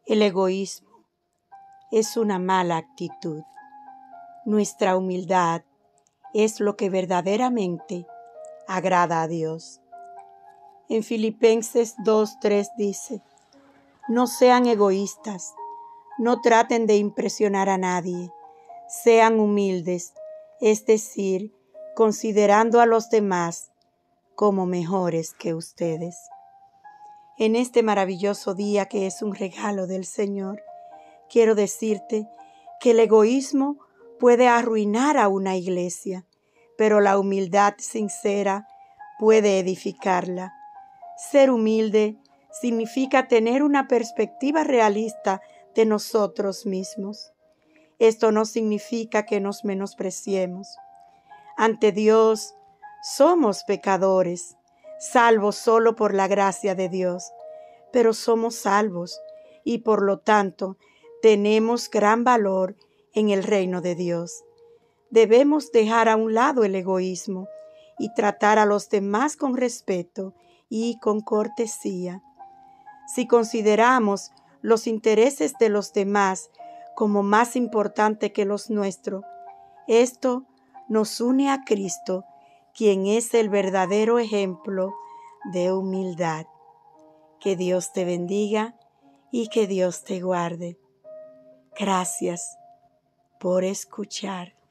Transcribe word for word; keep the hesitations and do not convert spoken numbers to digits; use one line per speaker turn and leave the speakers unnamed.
El egoísmo es una mala actitud. Nuestra humildad es lo que verdaderamente agrada a Dios. En Filipenses dos tres dice: no sean egoístas, no traten de impresionar a nadie, sean humildes, es decir, considerando a los demás como mejores que ustedes. En este maravilloso día que es un regalo del Señor, quiero decirte que el egoísmo puede arruinar a una iglesia, pero la humildad sincera puede edificarla. Ser humilde significa tener una perspectiva realista de nosotros mismos. Esto no significa que nos menospreciemos. Ante Dios somos pecadores, salvos solo por la gracia de Dios, pero somos salvos y por lo tanto tenemos gran valor en el reino de Dios. Debemos dejar a un lado el egoísmo y tratar a los demás con respeto y con cortesía. Si consideramos los intereses de los demás como más importantes que los nuestros, esto nos une a Cristo, quien es el verdadero ejemplo de humildad. Que Dios te bendiga y que Dios te guarde. Gracias por escuchar.